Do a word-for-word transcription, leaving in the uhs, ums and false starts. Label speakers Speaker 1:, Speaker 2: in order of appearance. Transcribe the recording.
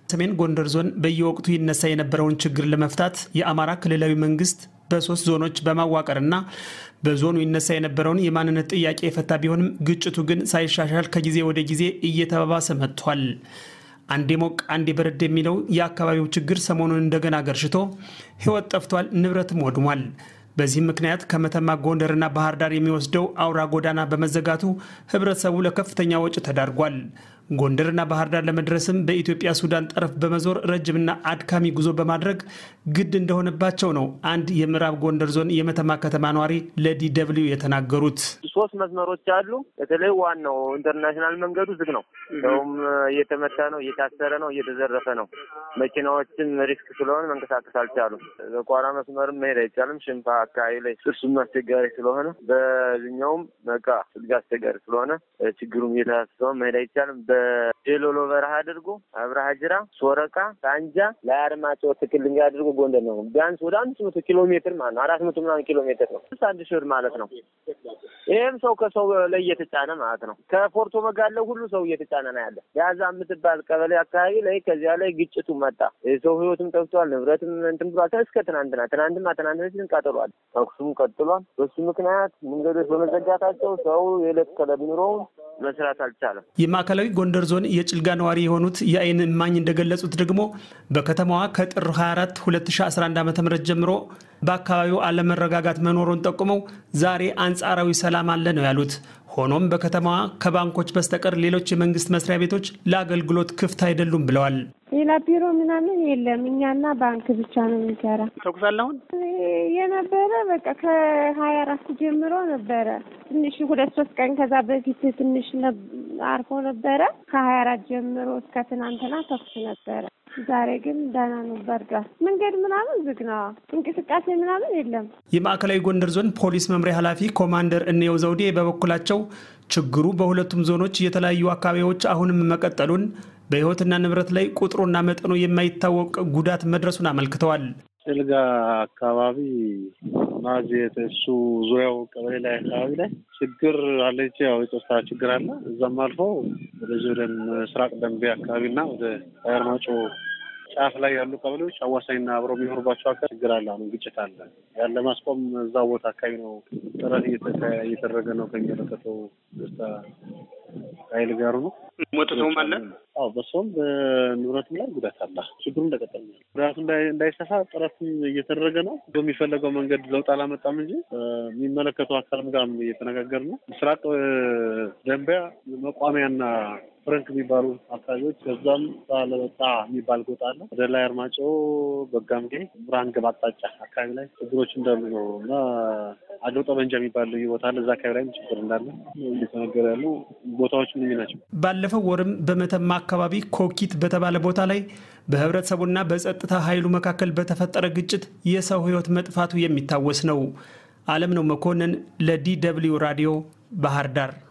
Speaker 1: ሰሜን ጎንደር ዞን በየወቅቱ ይነሳ የነበረውን ችግር ለመፍታት የአማራ ክልላዊ መንግስት በሶስት ዞኖች በማዋቀርና በዞኑ ይነሳ የነበረውን የማንነት ጥያቄ የፈታ ቢሆንም ግጭቱ ግን ሳይሻሻል ከጊዜ ወደ ጊዜ እየተባባሰ መጥቷል። አንዴ ሞቅ አንዴ በረድ የሚለው የአካባቢው ችግር ሰሞኑን እንደገና ገርሽቶ ህይወት ጠፍቷል፣ ንብረትም ወድሟል። በዚህ ምክንያት ከመተማ ጎንደርና ባህር ዳር የሚወስደው አውራ ጎዳና በመዘጋቱ ህብረተሰቡ ለከፍተኛ ወጪ ተዳርጓል። ጎንደርና ባህር ዳር ለመድረስም በኢትዮጵያ ሱዳን ጠረፍ በመዞር ረጅምና አድካሚ ጉዞ በማድረግ ግድ እንደሆነባቸው ነው አንድ የምዕራብ ጎንደር ዞን የመተማ ከተማ ነዋሪ ለዲደብሊው የተናገሩት።
Speaker 2: ሶስት መስመሮች አሉ። በተለይ ዋናው ኢንተርናሽናል መንገዱ ዝግ ነው። ሰውም እየተመታ ነው፣ እየታሰረ ነው፣ እየተዘረፈ ነው። መኪናዎችም ሪስክ ስለሆነ መንቀሳቀስ አልቻሉም። በቋራ መስመርም መሄድ አይቻልም። ሽንፋ አካባቢ ላይ እሱም አስቸጋሪ ስለሆነ በዚህኛውም በቃ ስልጋ አስቸጋሪ ስለሆነ ችግሩም እየታሰበ መሄድ አይቻልም። በጀሎሎ በረሃ አድርጎ አብርሃ ጅራ ሶረቃ ታንጃ ለአርማጮ ትክልኝ አድርጎ ጎንደር ነው። ቢያንስ ወደ አምስት መቶ ኪሎ ሜትር ማለት ነው። አራት መቶ ምናምን ኪሎ ሜትር ነው። አንድ ሺህ ማለት ነው። ይሄም ሰው ከሰው ላይ እየተጫነ ማለት ነው። ከፎርቶ መጋለው ሁሉ ሰው እየተጫነ ነው ያለ። ያዛ የምትባል ቀበሌ አካባቢ ላይ ከዚያ ላይ ግጭቱ መጣ። የሰው ህይወትም ጠፍቷል፣ ንብረትም እንትን ብሏል። እስከ ትናንትና ትናንትና ትናንትና ቀጥሏል። ተኩሱም ቀጥሏል። በሱ ምክንያት መንገዶች በመዘጋታቸው ሰው የዕለት ከዕለት ኑሮውን መስራት አልቻለም።
Speaker 1: የማዕከላዊ ጎንደር ዞን የጭልጋ ነዋሪ የሆኑት የአይን እማኝ እንደገለጹት ደግሞ በከተማዋ ከጥር ሃያ አራት ሁለት ሺህ አስራ አንድ ዓ.ም ጀምሮ በአካባቢው አለመረጋጋት መኖሩን ጠቁመው ዛሬ አንጻራዊ ሰላም አለ ነው ያሉት። ሆኖም በከተማዋ ከባንኮች በስተቀር ሌሎች የመንግስት መስሪያ ቤቶች ለአገልግሎት ክፍት አይደሉም ብለዋል።
Speaker 3: ሌላ ቢሮ ምናምን የለም፣ እኛና ባንክ ብቻ ነው የሚሰራ።
Speaker 1: ተኩሳለሁ
Speaker 3: የነበረ በቃ ከሀያ አራት ጀምሮ ነበረ። ትንሽ ሁለት ሶስት ቀን ከዛ በፊት ትንሽ አርፎ ነበረ። ከሀያ አራት ጀምሮ እስከ ትናንትና ተኩስ ነበረ። ዛሬ ግን ደህና ነው፣ በርዷል። መንገድ ምናምን ዝግ ነው፣ እንቅስቃሴ ምናምን የለም።
Speaker 1: የማዕከላዊ ጎንደር ዞን ፖሊስ መምሪያ ኃላፊ ኮማንደር እነየው ዘውዴ በበኩላቸው ችግሩ በሁለቱም ዞኖች የተለያዩ አካባቢዎች አሁንም መቀጠሉን በህይወትና ንብረት ላይ ቁጥሩና መጠኑ የማይታወቅ ጉዳት መድረሱን አመልክተዋል።
Speaker 4: ጭልጋ አካባቢ ማዚየት እሱ ዙሪያው ቀበሌ ላይ አካባቢ ላይ ችግር አለች። ያው የጸጥታ ችግር አለ። እዛም አልፎ ወደ ዞደን ምስራቅ ደንቢያ አካባቢና ወደ አርማጮ ጫፍ ላይ ያሉ ቀበሌዎች አዋሳኝና አብረው የሚኖርባቸው አካባቢ ችግር አለ። አሁን ግጭት አለ። ያለ ማስቆም እዛ ቦታ አካባቢ ነው ጥረት እየተደረገ ነው ከሚመለከተው ደስታ ኃይል ጋር ነው።
Speaker 1: ሞተውም አለ።
Speaker 4: አዎ በሰውም በንብረትም ላይ ጉዳት አለ። ችግሩ እንደቀጠለ ነው። ጉዳቱ እንዳይሰፋ ጥረት እየተደረገ ነው። በሚፈለገው መንገድ ለውጥ አላመጣም እንጂ የሚመለከተው አካልም ጋር እየተነጋገርን ነው። ምስራቅ ደንቢያ መቋሚያና ፍረንክ የሚባሉ አካባቢዎች ከዛም ባለወጣ የሚባል ጎጣ አለ። ወደ ላይ አርማጮ በጋምጌ ብራንግ ባጣጫ አካባቢ ላይ ችግሮች እንዳሉ ነው እና አገው ጠበንጃ የሚባል ቦታ አለ። እዛ አካባቢ ላይ ችግር እንዳለ እየተነገረ ያሉ ቦታዎች ምን ናቸው?
Speaker 1: ባለፈው ወርም በመተማ አካባቢ ኮኪት በተባለ ቦታ ላይ በህብረተሰቡና በጸጥታ ኃይሉ መካከል በተፈጠረ ግጭት የሰው ህይወት መጥፋቱ የሚታወስ ነው። ዓለም ነው መኮንን ለዲደብሊው ራዲዮ ባህር ዳር።